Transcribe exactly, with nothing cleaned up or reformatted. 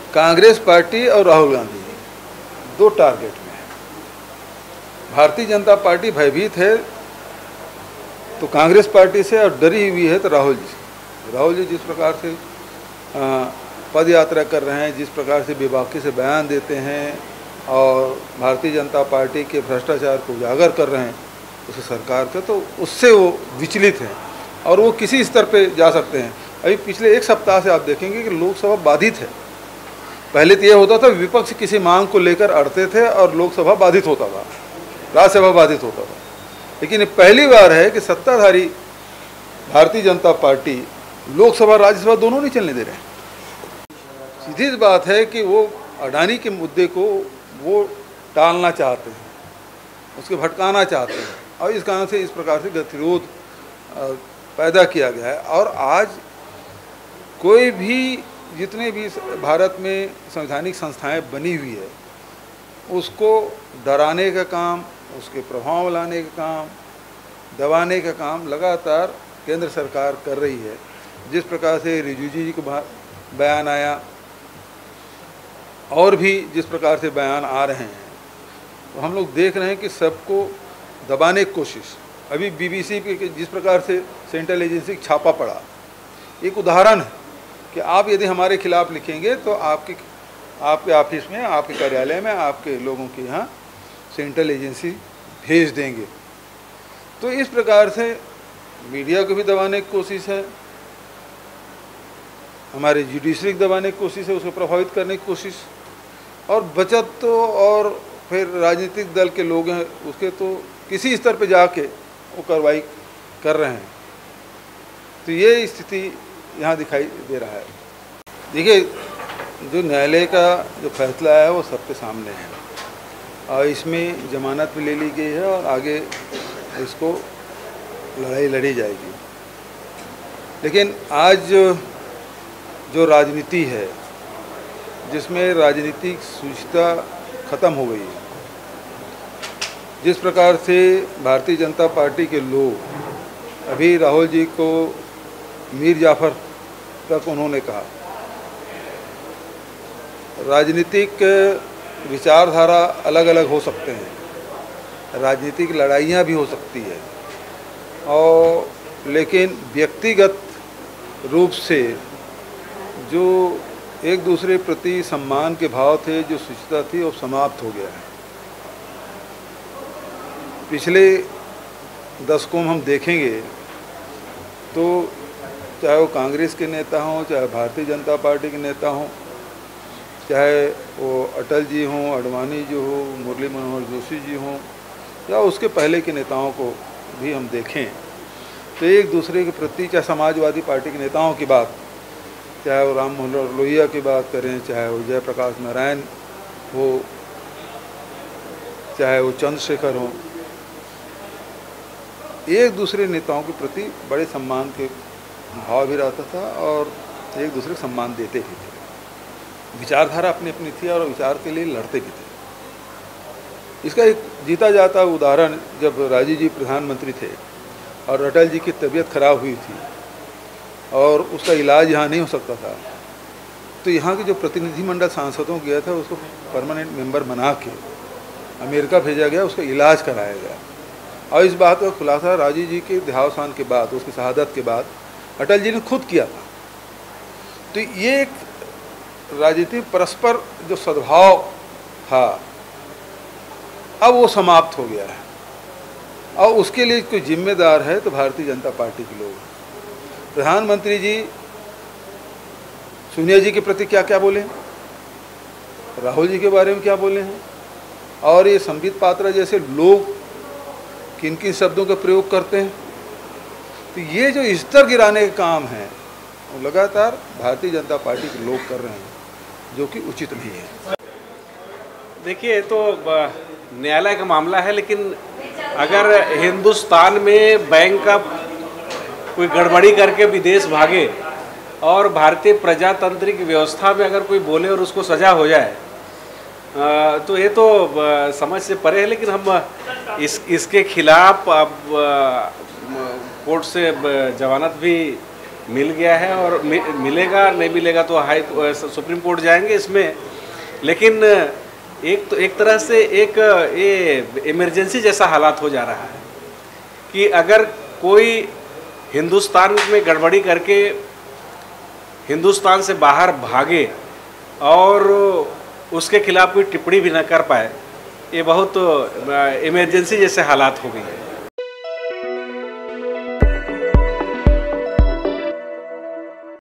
Congress party और राहुल गांधी दो target में है। भारतीय जनता पार्टी भयभीत है तो कांग्रेस पार्टी से, और डरी हुई है तो राहुल जी से। राहुल जी जिस प्रकार से पद यात्रा कर रहे हैं, जिस प्रकार से बेबाकी से बयान देते हैं और भारतीय जनता पार्टी के भ्रष्टाचार को उजागर कर रहे हैं उस सरकार के, तो उससे वो विचलित हैं और वो किसी स्तर पे जा सकते हैं। अभी पिछले एक सप्ताह से आप देखेंगे कि लोकसभा बाधित है। पहले तो ये होता था विपक्ष किसी मांग को लेकर अड़ते थे और लोकसभा बाधित होता था, राज्यसभा बाधित होता था, लेकिन पहली बार है कि सत्ताधारी भारतीय जनता पार्टी लोकसभा राज्यसभा दोनों नहीं चलने दे रहे हैं। सीधी बात है कि वो अडानी के मुद्दे को वो टालना चाहते हैं, उसके भटकाना चाहते हैं और इस कारण से इस प्रकार से गतिरोध पैदा किया गया है। और आज कोई भी, जितने भी भारत में संवैधानिक संस्थाएं बनी हुई है, उसको डराने का काम, उसके प्रभाव लाने का काम, दबाने का काम लगातार केंद्र सरकार कर रही है। जिस प्रकार से रिजिजू जी को बयान आया और भी जिस प्रकार से बयान आ रहे हैं, तो हम लोग देख रहे हैं कि सबको दबाने की कोशिश। अभी बीबीसी पे जिस प्रकार से सेंट्रल एजेंसी छापा पड़ा, एक उदाहरण है कि आप यदि हमारे खिलाफ लिखेंगे तो आपके आपके ऑफिस में, आपके कार्यालय में, आपके लोगों के यहाँ सेंट्रल एजेंसी भेज देंगे। तो इस प्रकार से मीडिया को भी दबाने की कोशिश है, हमारे जुडिशरी को दबाने की कोशिश है, उसको प्रभावित करने की कोशिश, और बचत तो और फिर राजनीतिक दल के लोग हैं उसके तो किसी स्तर पे जाके वो कार्रवाई कर रहे हैं। तो ये स्थिति यहाँ दिखाई दे रहा है। देखिए, जो न्यायालय का जो फैसला है वो सबके सामने है और इसमें जमानत भी ले ली गई है और आगे इसको लड़ाई लड़ी जाएगी। लेकिन आज जो राजनीति है, जिसमें राजनीतिक शुचिता ख़त्म हो गई है, जिस प्रकार से भारतीय जनता पार्टी के लोग, अभी राहुल जी को मीर जाफर तक उन्होंने कहा, राजनीतिक विचारधारा अलग अलग हो सकते हैं, राजनीतिक लड़ाइयाँ भी हो सकती है, और लेकिन व्यक्तिगत रूप से जो एक दूसरे प्रति सम्मान के भाव थे, जो शुचिता थी, वो समाप्त हो गया है। पिछले दशकों में हम देखेंगे तो चाहे वो कांग्रेस के नेता हों, चाहे भारतीय जनता पार्टी के नेता हों, चाहे वो अटल जी हों, आडवाणी जी हो, मुरली मनोहर जोशी जी हों, या उसके पहले के नेताओं को भी हम देखें तो एक दूसरे के प्रति, चाहे समाजवादी पार्टी के नेताओं की बात, चाहे वो राम मनोहर लोहिया की बात करें, चाहे वो जयप्रकाश नारायण हो, चाहे वो चंद्रशेखर हो, एक दूसरे नेताओं के प्रति बड़े सम्मान के भाव भी रहता था और एक दूसरे को सम्मान देते भी थे। विचारधारा अपनी अपनी थी और विचार के लिए लड़ते भी थे। इसका एक जीता जाता उदाहरण, जब राजीव जी प्रधानमंत्री थे और अटल जी की तबीयत खराब हुई थी और उसका इलाज यहाँ नहीं हो सकता था, तो यहाँ के जो प्रतिनिधिमंडल सांसदों को गया था उसको परमानेंट मेंबर बना के अमेरिका भेजा गया, उसका इलाज कराया गया। और इस बात का खुलासा राजीव जी के देहावसान के बाद, उसकी शहादत के बाद अटल जी ने खुद किया था। तो ये एक राजनीतिक परस्पर जो सद्भाव था, अब वो समाप्त हो गया है और उसके लिए कोई जिम्मेदार है तो भारतीय जनता पार्टी के लोग। प्रधानमंत्री जी सोनिया जी के प्रति क्या क्या बोले, राहुल जी के बारे में क्या बोले हैं, और ये संबित पात्रा जैसे लोग किन किन शब्दों का प्रयोग करते हैं। तो ये जो स्तर गिराने का काम है वो लगातार भारतीय जनता पार्टी के लोग कर रहे हैं, जो कि उचित नहीं है। देखिए, तो न्यायालय का मामला है, लेकिन अगर हिंदुस्तान में बैंक का कोई गड़बड़ी करके विदेश भागे और भारतीय प्रजातांत्रिक व्यवस्था में अगर कोई बोले और उसको सजा हो जाए, तो ये तो समझ से परे है। लेकिन हम इस इसके खिलाफ अब कोर्ट से जमानत भी मिल गया है और मि, मिलेगा, नहीं मिलेगा तो हाई सुप्रीम कोर्ट जाएंगे इसमें। लेकिन एक तो एक तरह से एक ये इमरजेंसी जैसा हालात हो जा रहा है कि अगर कोई हिंदुस्तान में गड़बड़ी करके हिंदुस्तान से बाहर भागे और उसके खिलाफ कोई टिप्पणी भी न कर पाए, ये बहुत इमरजेंसी जैसे हालात हो गई है।